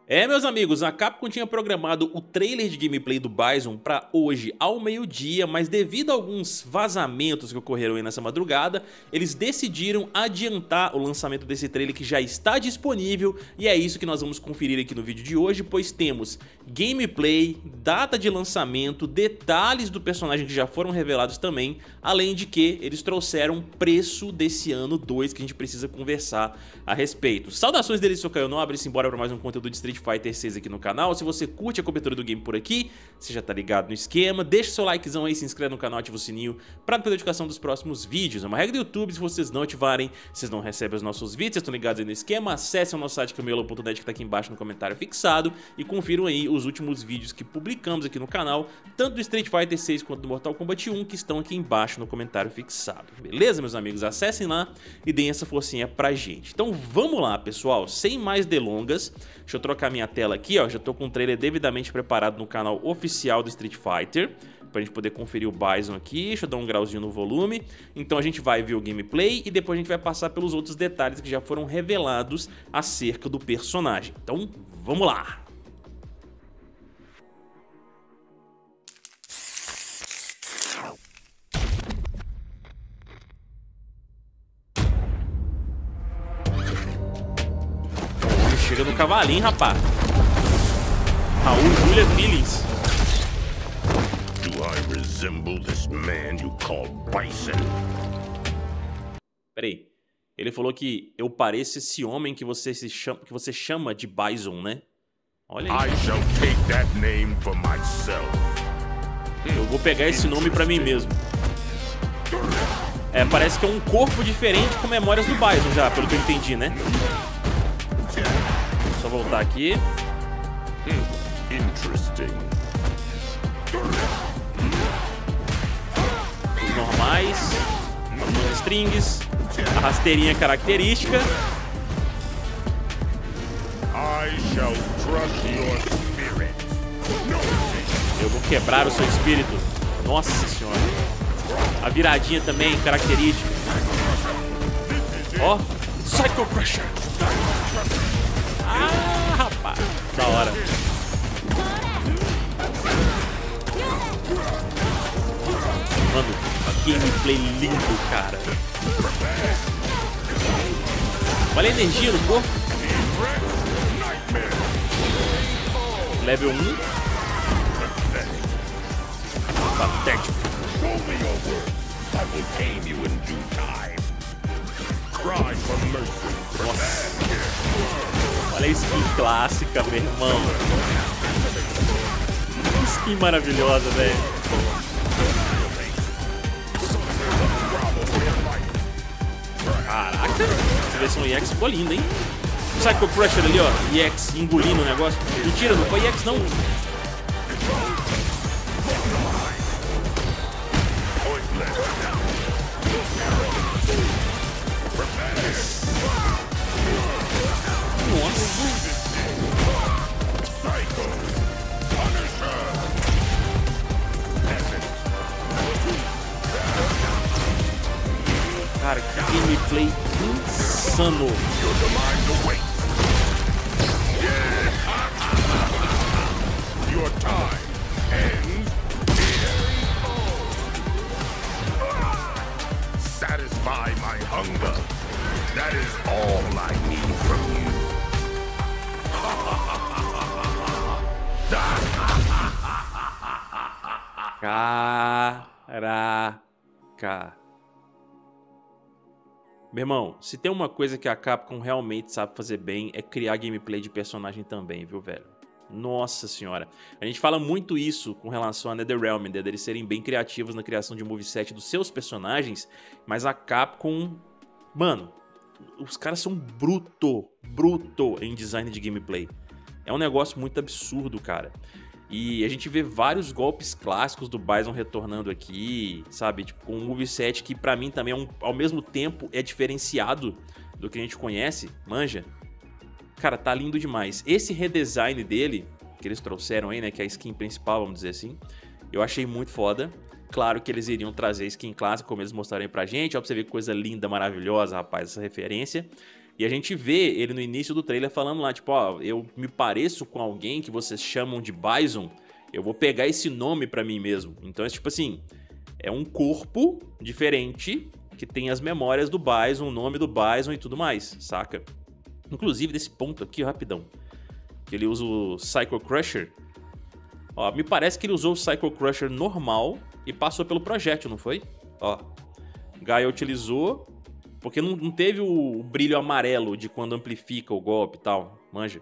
Meus amigos, a Capcom tinha programado o trailer de gameplay do Bison para hoje ao meio-dia, mas devido a alguns vazamentos que ocorreram aí nessa madrugada, eles decidiram adiantar o lançamento desse trailer que já está disponível, e é isso que nós vamos conferir aqui no vídeo de hoje, pois temos gameplay, data de lançamento, detalhes do personagem que já foram revelados também, além de que eles trouxeram preço desse ano 2 que a gente precisa conversar a respeito. Saudações deles, sou Caio Nobre, simbora para mais um conteúdo de Street Fighter 6 aqui no canal. Se você curte a cobertura do game por aqui, você já tá ligado no esquema, deixa seu likezão aí, se inscreve no canal, ativa o sininho para não perder a notificação dos próximos vídeos. É uma regra do YouTube, se vocês não ativarem, vocês não recebem os nossos vídeos, vocês estão ligados aí no esquema. Acessem o nosso site camelo.net que tá aqui embaixo no comentário fixado e confiram aí os últimos vídeos que publicamos aqui no canal, tanto do Street Fighter 6 quanto do Mortal Kombat 1, que estão aqui embaixo no comentário fixado. Beleza, meus amigos? Acessem lá e deem essa forcinha pra gente. Então vamos lá, pessoal, sem mais delongas, deixa eu trocar minha tela aqui, ó, já tô com o trailer devidamente preparado no canal oficial do Street Fighter, pra gente poder conferir o Bison aqui. Deixa eu dar um grauzinho no volume. Então a gente vai ver o gameplay e depois a gente vai passar pelos outros detalhes que já foram revelados acerca do personagem. Então vamos lá! Chega no cavalinho, rapaz. Raul Julia Feelings. Do I resemble this man you call Bison? Peraí. Ele falou que eu pareço esse homem que você chama de Bison, né? Olha aí. I shall take that name for myself. Eu vou pegar esse nome pra mim mesmo. Parece que é um corpo diferente com memórias do Bison já, pelo que eu entendi, né? Só voltar aqui. Interesting. Os normais. Algumas strings. A rasteirinha característica. I shall crush your spirit. Eu vou quebrar o seu espírito. Nossa senhora. A viradinha também, característica. Ó. Psycho Crusher. Ah, rapaz. Da hora. Mano, gameplay lindo, cara. Olha a energia no corpo. Level 1. Patético. Nossa. Olha a skin clássica, meu irmão. Que skin maravilhosa, velho. Caraca, essa versão EX ficou linda, hein? Psycho Crusher ali, ó. EX engolindo o negócio. Mentira, não foi EX, não. Cara, que gameplay insano. Your time ends here. Satisfy my hunger. That is all I need from you. Caraca. Meu irmão, se tem uma coisa que a Capcom realmente sabe fazer bem, é criar gameplay de personagem também, viu, velho? Nossa senhora. A gente fala muito isso com relação a NetherRealm, né, deles serem bem criativos na criação de moveset dos seus personagens, mas a Capcom... Mano, os caras são bruto em design de gameplay. É um negócio muito absurdo, cara. E a gente vê vários golpes clássicos do Bison retornando aqui, sabe? Tipo, com um moveset que pra mim também ao mesmo tempo é diferenciado do que a gente conhece, manja? Cara, tá lindo demais. Esse redesign dele, que eles trouxeram aí, né, que é a skin principal, vamos dizer assim, eu achei muito foda. Claro que eles iriam trazer skin clássica, como eles mostraram aí pra gente. Ó, pra você ver que coisa linda, maravilhosa, rapaz, essa referência. E a gente vê ele no início do trailer falando lá, tipo, ó, eu me pareço com alguém que vocês chamam de Bison, eu vou pegar esse nome pra mim mesmo. Então é tipo assim, é um corpo diferente que tem as memórias do Bison, o nome do Bison e tudo mais, saca? Inclusive desse ponto aqui, rapidão, que ele usa o Psycho Crusher. Ó, me parece que ele usou o Psycho Crusher normal e passou pelo projétil, não foi? Ó, Gaia utilizou, porque não teve o brilho amarelo de quando amplifica o golpe e tal, manja.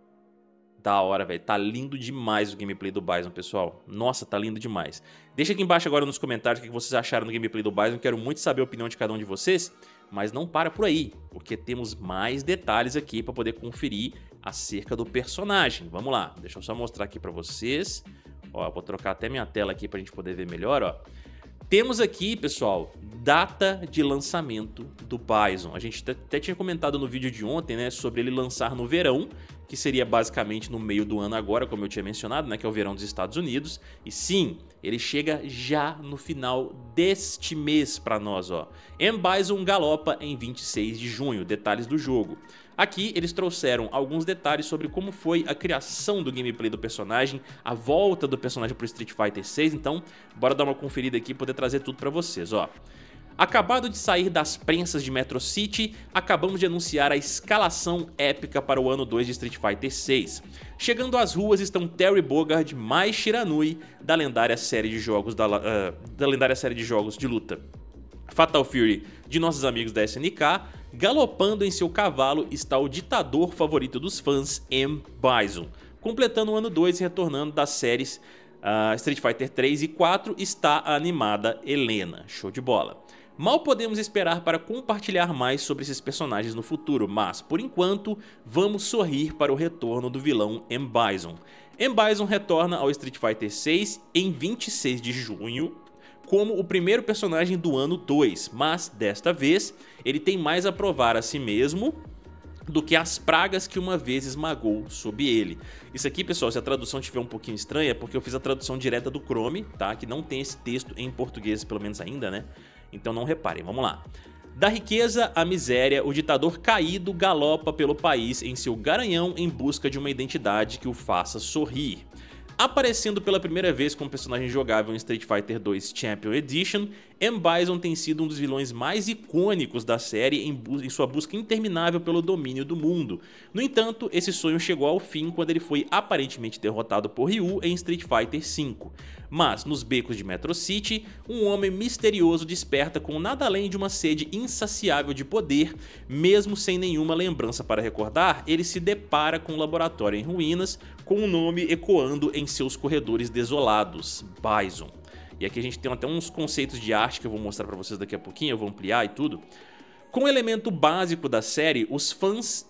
Da hora, velho. Tá lindo demais o gameplay do Bison, pessoal. Nossa, tá lindo demais. Deixa aqui embaixo agora nos comentários o que vocês acharam do gameplay do Bison. Quero muito saber a opinião de cada um de vocês. Mas não para por aí, porque temos mais detalhes aqui pra poder conferir acerca do personagem. Vamos lá, deixa eu só mostrar aqui pra vocês. Ó, vou trocar até minha tela aqui pra gente poder ver melhor, ó. Temos aqui, pessoal, data de lançamento do Bison. A gente até tinha comentado no vídeo de ontem, né, sobre ele lançar no verão, que seria basicamente no meio do ano agora, como eu tinha mencionado, né, que é o verão dos Estados Unidos. E sim, ele chega já no final deste mês para nós, ó. M-Bison galopa em 26 de junho, detalhes do jogo. Aqui eles trouxeram alguns detalhes sobre como foi a criação do gameplay do personagem, a volta do personagem pro Street Fighter 6, então bora dar uma conferida aqui e poder trazer tudo pra vocês, ó. Acabado de sair das prensas de Metro City, acabamos de anunciar a escalação épica para o ano 2 de Street Fighter 6. Chegando às ruas estão Terry Bogard mais Shiranui da lendária série de jogos de luta Fatal Fury de nossos amigos da SNK. Galopando em seu cavalo está o ditador favorito dos fãs, M-Bison. Completando o ano 2 e retornando das séries Street Fighter 3 e 4 está a animada Helena. Show de bola. Mal podemos esperar para compartilhar mais sobre esses personagens no futuro, mas, por enquanto, vamos sorrir para o retorno do vilão M-Bison. M-Bison retorna ao Street Fighter 6 em 26 de junho, como o primeiro personagem do ano 2, mas desta vez ele tem mais a provar a si mesmo do que as pragas que uma vez esmagou sob ele. Isso aqui, pessoal, se a tradução estiver um pouquinho estranha, é porque eu fiz a tradução direta do Chrome, tá? Que não tem esse texto em português, pelo menos ainda, né? Então não reparem, vamos lá. Da riqueza à miséria, o ditador caído galopa pelo país em seu garanhão em busca de uma identidade que o faça sorrir. Aparecendo pela primeira vez como personagem jogável em Street Fighter 2 Champion Edition, M-Bison tem sido um dos vilões mais icônicos da série em sua busca interminável pelo domínio do mundo. No entanto, esse sonho chegou ao fim quando ele foi aparentemente derrotado por Ryu em Street Fighter V. Mas, nos becos de Metro City, um homem misterioso desperta com nada além de uma sede insaciável de poder. Mesmo sem nenhuma lembrança para recordar, ele se depara com um laboratório em ruínas, com um nome ecoando em seus corredores desolados, Bison. E aqui a gente tem até uns conceitos de arte que eu vou mostrar pra vocês daqui a pouquinho, eu vou ampliar e tudo. Com o elemento básico da série, os fãs...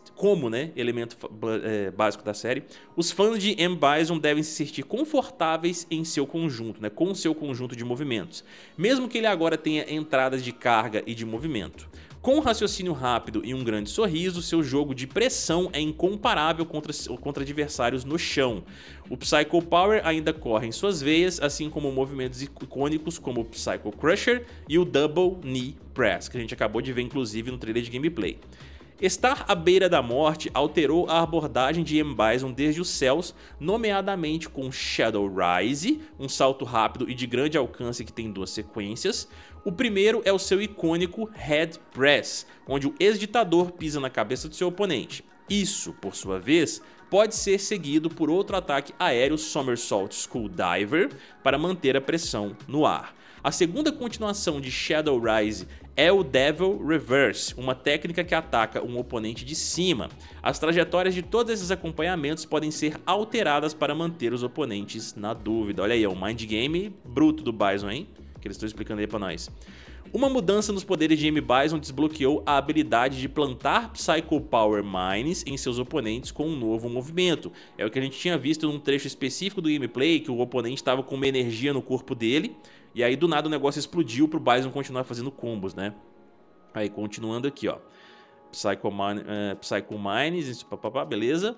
básico da série, os fãs de M-Bison devem se sentir confortáveis em seu conjunto, né, com seu conjunto de movimentos, mesmo que ele agora tenha entradas de carga e de movimento. Com um raciocínio rápido e um grande sorriso, seu jogo de pressão é incomparável contra adversários no chão. O Psycho Power ainda corre em suas veias, assim como movimentos icônicos como o Psycho Crusher e o Double Knee Press, que a gente acabou de ver inclusive no trailer de gameplay. Estar à beira da morte alterou a abordagem de M-Bison desde os céus, nomeadamente com Shadow Rise, um salto rápido e de grande alcance que tem duas sequências. O primeiro é o seu icônico Head Press, onde o ex-ditador pisa na cabeça do seu oponente. Isso, por sua vez, pode ser seguido por outro ataque aéreo Somersault Skulldiver para manter a pressão no ar. A segunda continuação de Shadow Rise é o Devil Reverse, uma técnica que ataca um oponente de cima. As trajetórias de todos esses acompanhamentos podem ser alteradas para manter os oponentes na dúvida. Olha aí, é um mind game bruto do Bison, hein? Que eles estão explicando aí pra nós. Uma mudança nos poderes de M-Bison desbloqueou a habilidade de plantar Psycho Power Mines em seus oponentes com um novo movimento. É o que a gente tinha visto num trecho específico do gameplay, que o oponente estava com uma energia no corpo dele, e aí do nada o negócio explodiu pro Bison continuar fazendo combos, né? Aí continuando aqui, ó. Psycho Mines, beleza.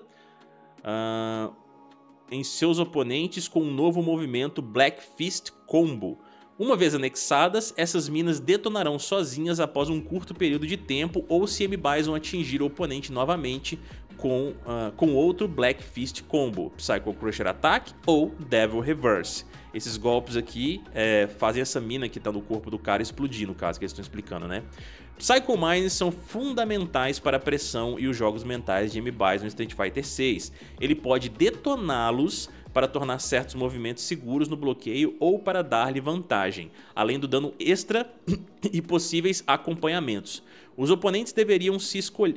Em seus oponentes com um novo movimento Black Fist Combo. Uma vez anexadas, essas minas detonarão sozinhas após um curto período de tempo ou se M-Bison atingir o oponente novamente com outro Black Fist Combo, Psycho Crusher Attack ou Devil Reverse. Esses golpes aqui fazem essa mina que tá no corpo do cara explodir, no caso que eles estão explicando, né? Psycho Mines são fundamentais para a pressão e os jogos mentais de M-Bison no Street Fighter 6. Ele pode detoná-los para tornar certos movimentos seguros no bloqueio ou para dar-lhe vantagem, além do dano extra e possíveis acompanhamentos. Os oponentes deveriam se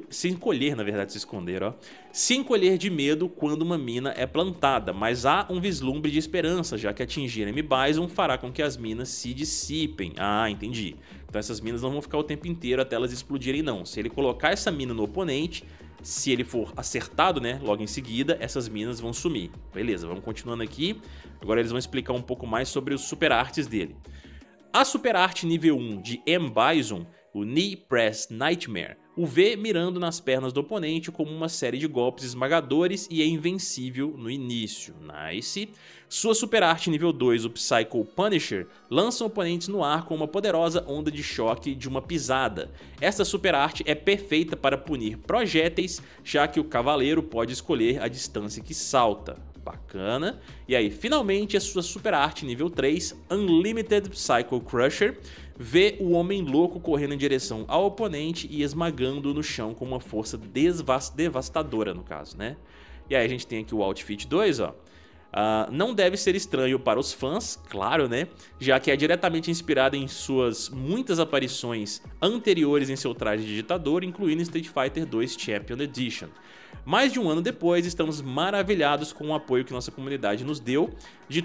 encolher de medo quando uma mina é plantada, mas há um vislumbre de esperança, já que atingir M-Bison fará com que as minas se dissipem. Ah, entendi. Então essas minas não vão ficar o tempo inteiro até elas explodirem não. Se ele colocar essa mina no oponente, se ele for acertado, né, logo em seguida, essas minas vão sumir. Beleza, vamos continuando aqui. Agora eles vão explicar um pouco mais sobre os super artes dele. A super arte nível 1 de M-Bison, o Knee Press Nightmare, o vê mirando nas pernas do oponente como uma série de golpes esmagadores e é invencível no início. Nice. Sua super arte nível 2, o Psycho Punisher, lança oponentes no ar com uma poderosa onda de choque de uma pisada. Esta super arte é perfeita para punir projéteis, já que o cavaleiro pode escolher a distância que salta. Bacana. E aí, finalmente, a sua super arte nível 3, Unlimited Psycho Crusher, vê o homem louco correndo em direção ao oponente e esmagando-o no chão com uma força devastadora, no caso, né? E aí a gente tem aqui o Outfit 2, ó. Não deve ser estranho para os fãs, claro, né? Já que é diretamente inspirado em suas muitas aparições anteriores em seu traje de ditador, incluindo Street Fighter 2 Champion Edition. Mais de um ano depois, estamos maravilhados com o apoio que nossa comunidade nos deu, de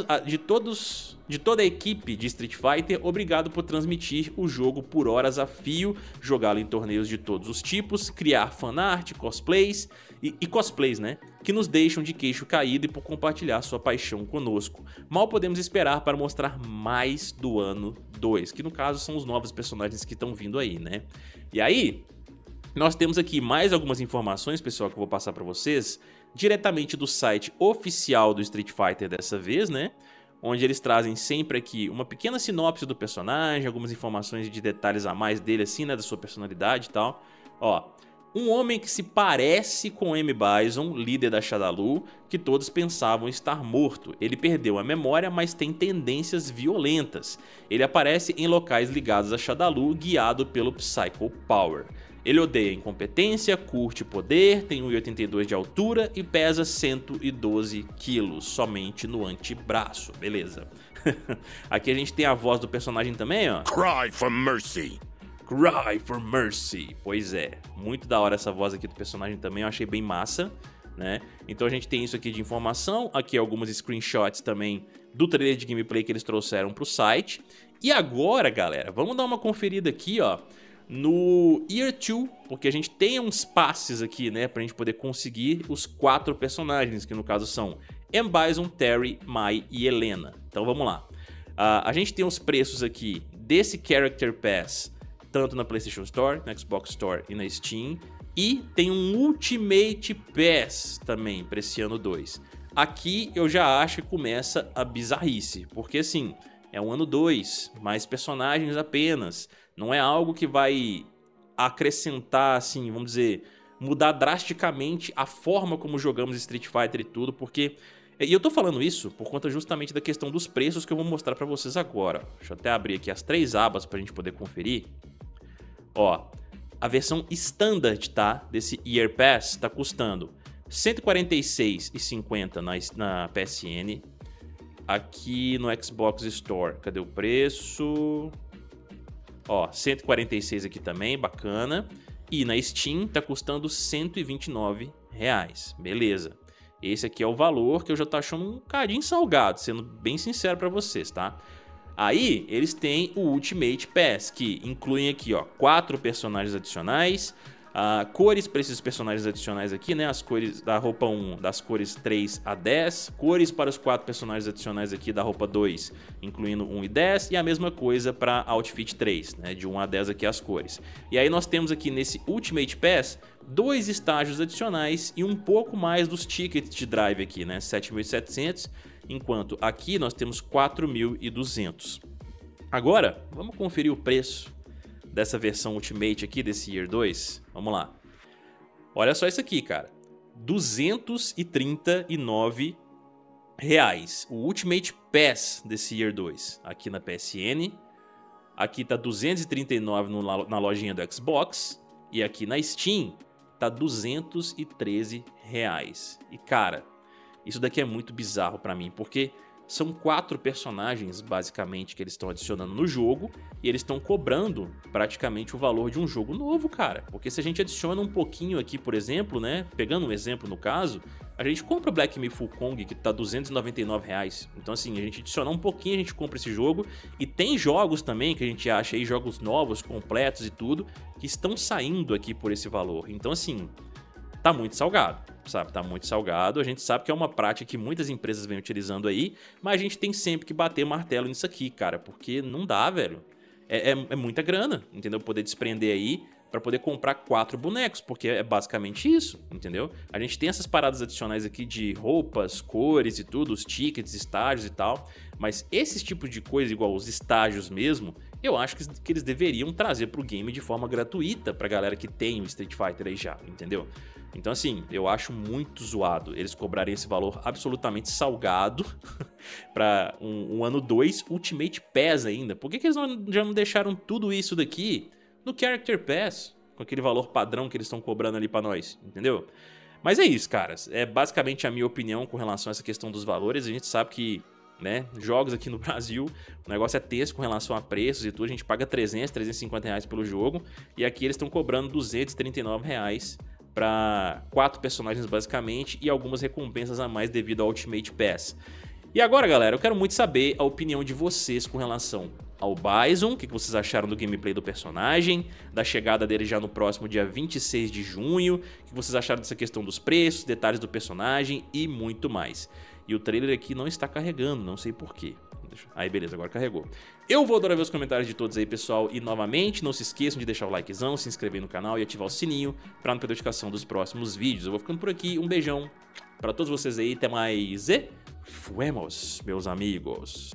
toda a equipe de Street Fighter. Obrigado por transmitir o jogo por horas a fio, jogá-lo em torneios de todos os tipos, criar fanart, cosplays e cosplays, né? Que nos deixam de queixo caído e por compartilhar sua paixão conosco. Mal podemos esperar para mostrar mais do ano 2, que no caso são os novos personagens que estão vindo aí, né? E aí, nós temos aqui mais algumas informações, pessoal, que eu vou passar para vocês, diretamente do site oficial do Street Fighter dessa vez, né? Onde eles trazem sempre aqui uma pequena sinopse do personagem, algumas informações de detalhes a mais dele, assim, né? Da sua personalidade e tal. Ó, um homem que se parece com M-Bison, líder da Shadaloo, que todos pensavam estar morto. Ele perdeu a memória, mas tem tendências violentas. Ele aparece em locais ligados a Shadaloo, guiado pelo Psycho Power. Ele odeia incompetência, curte poder, tem 1,82 de altura e pesa 112 quilos, somente no antebraço, beleza. Aqui a gente tem a voz do personagem também, ó. Cry for mercy. Cry for mercy. Pois é, muito da hora essa voz aqui do personagem também, eu achei bem massa, né? Então a gente tem isso aqui de informação, aqui algumas screenshots também do trailer de gameplay que eles trouxeram pro site. E agora, galera, vamos dar uma conferida aqui, ó, no Year 2, porque a gente tem uns passes aqui, né, pra gente poder conseguir os 4 personagens, que no caso são M-Bison, Terry, Mai e Helena. Então vamos lá. A gente tem os preços aqui desse Character Pass, tanto na PlayStation Store, na Xbox Store e na Steam. E tem um Ultimate Pass também para esse ano 2. Aqui eu já acho que começa a bizarrice, porque assim, é um ano 2, mais personagens apenas. Não é algo que vai acrescentar, assim, vamos dizer, mudar drasticamente a forma como jogamos Street Fighter e tudo, porque... E eu tô falando isso por conta justamente da questão dos preços que eu vou mostrar pra vocês agora. Deixa eu até abrir aqui as 3 abas pra gente poder conferir. Ó, a versão Standard, tá, desse Year Pass tá custando R$ 146,50 na PSN. Aqui no Xbox Store, cadê o preço? Ó, 146 aqui também, bacana. E na Steam tá custando R$ 129, beleza. Esse aqui é o valor que eu já tô achando um bocadinho salgado, sendo bem sincero pra vocês, tá? Aí, eles têm o Ultimate Pass, que incluem aqui, ó, 4 personagens adicionais, cores para esses personagens adicionais aqui, né? As cores da roupa 1, das cores 3 a 10, cores para os 4 personagens adicionais aqui da roupa 2, incluindo 1 e 10, e a mesma coisa para Outfit 3, né? De 1 a 10 aqui as cores. E aí nós temos aqui nesse Ultimate Pass 2 estágios adicionais e um pouco mais dos tickets de drive aqui, né? 7.700, enquanto aqui nós temos 4.200. Agora, vamos conferir o preço dessa versão Ultimate aqui, desse Year 2. Vamos lá. Olha só isso aqui, cara. R$239. O Ultimate Pass desse Year 2. Aqui na PSN. Aqui tá R$239 na lojinha do Xbox. E aqui na Steam tá R$213. E cara, isso daqui é muito bizarro pra mim, porque são 4 personagens, basicamente, que eles estão adicionando no jogo, e eles estão cobrando praticamente o valor de um jogo novo, cara. Porque se a gente adiciona um pouquinho aqui, por exemplo, né, pegando um exemplo no caso, a gente compra o Black Myth Wukong, que tá R$299. Então assim, a gente adicionar um pouquinho, a gente compra esse jogo, e tem jogos também que a gente acha aí, jogos novos, completos e tudo, que estão saindo aqui por esse valor. Então assim, tá muito salgado, sabe? Tá muito salgado. A gente sabe que é uma prática que muitas empresas vêm utilizando aí, mas a gente tem sempre que bater martelo nisso aqui, cara, porque não dá, velho. É muita grana, entendeu? Poder desprender aí pra poder comprar 4 bonecos, porque é basicamente isso, entendeu? A gente tem essas paradas adicionais aqui de roupas, cores e tudo, os tickets, estágios e tal, mas esses tipos de coisa, igual os estágios mesmo, eu acho que eles deveriam trazer pro game de forma gratuita pra galera que tem o Street Fighter aí já, entendeu? Então assim, eu acho muito zoado eles cobrarem esse valor absolutamente salgado pra um ano 2 Ultimate Pass ainda. Por que eles já não deixaram tudo isso daqui no Character Pass, com aquele valor padrão que eles estão cobrando ali pra nós, entendeu? Mas é isso, caras. É basicamente a minha opinião com relação a essa questão dos valores. A gente sabe que, né, jogos aqui no Brasil, o negócio é tenso com relação a preços e tudo. A gente paga 300, 350 reais pelo jogo. E aqui eles estão cobrando 239 reais para 4 personagens basicamente e algumas recompensas a mais devido ao Ultimate Pass. E agora, galera, eu quero muito saber a opinião de vocês com relação ao Bison, o que vocês acharam do gameplay do personagem, da chegada dele já no próximo dia 26 de junho, o que vocês acharam dessa questão dos preços, detalhes do personagem e muito mais. E o trailer aqui não está carregando, não sei porquê. Aí beleza, agora carregou. Eu vou adorar ver os comentários de todos aí, pessoal, e novamente não se esqueçam de deixar o likezão, se inscrever no canal e ativar o sininho para não perder a notificação dos próximos vídeos. Eu vou ficando por aqui, um beijão para todos vocês aí, até mais e fuemos, meus amigos.